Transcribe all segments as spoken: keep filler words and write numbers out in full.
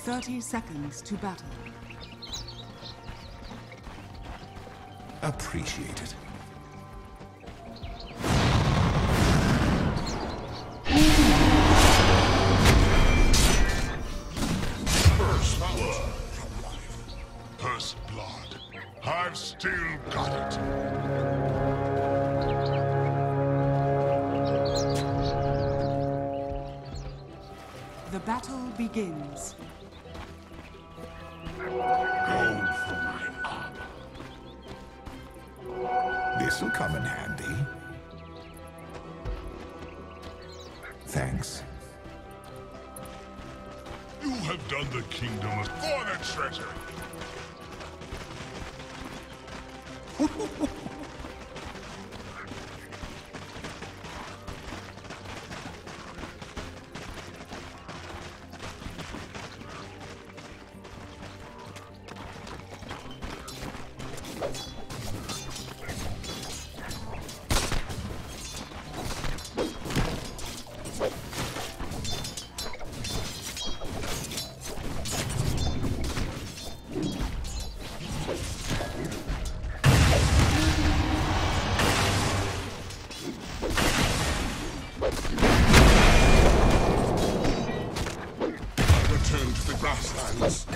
thirty seconds to battle. Appreciate it. First blood. First blood. I've still got it. The battle begins. Gold for my armor. This'll come in handy. Thanks. You have done the kingdom for the treasure. Return to the grasslands.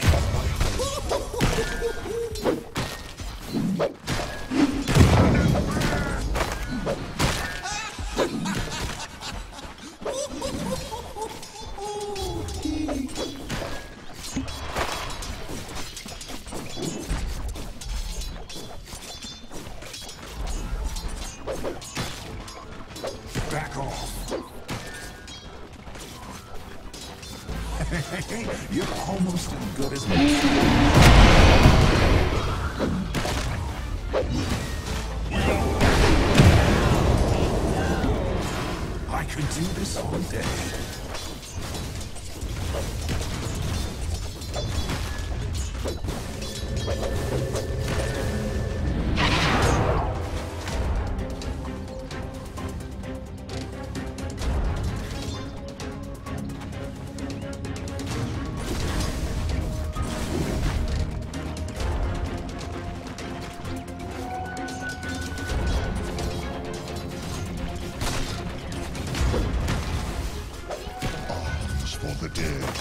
Back off. You're almost as good as me. I could do this all day. Arms for the dead.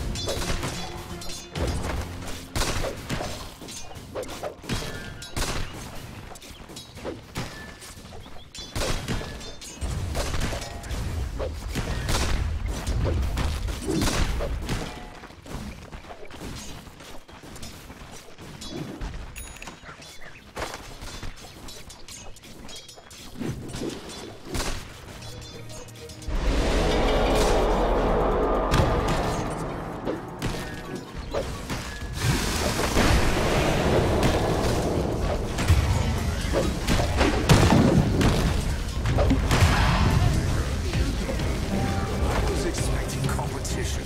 I was expecting competition.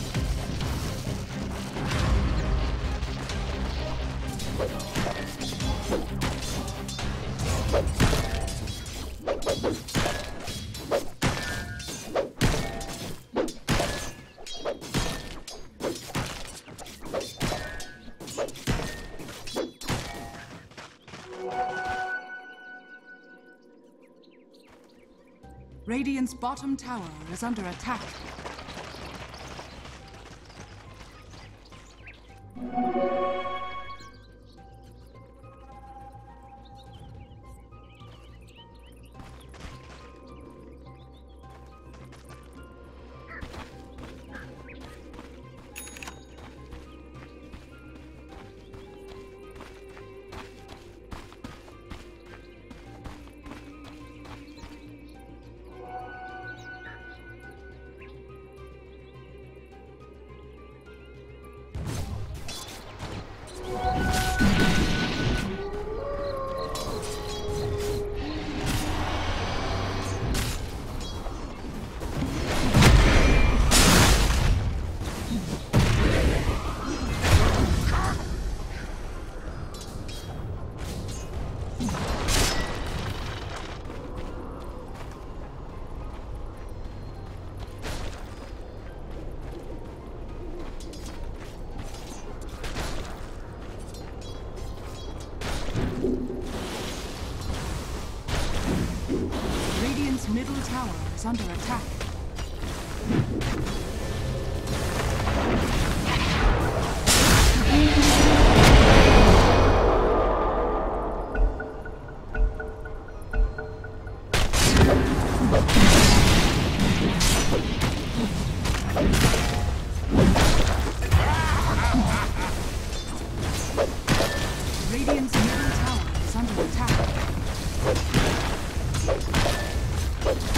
Radiant's bottom tower is under attack. tower is under attack. Radiant's middle tower is under attack.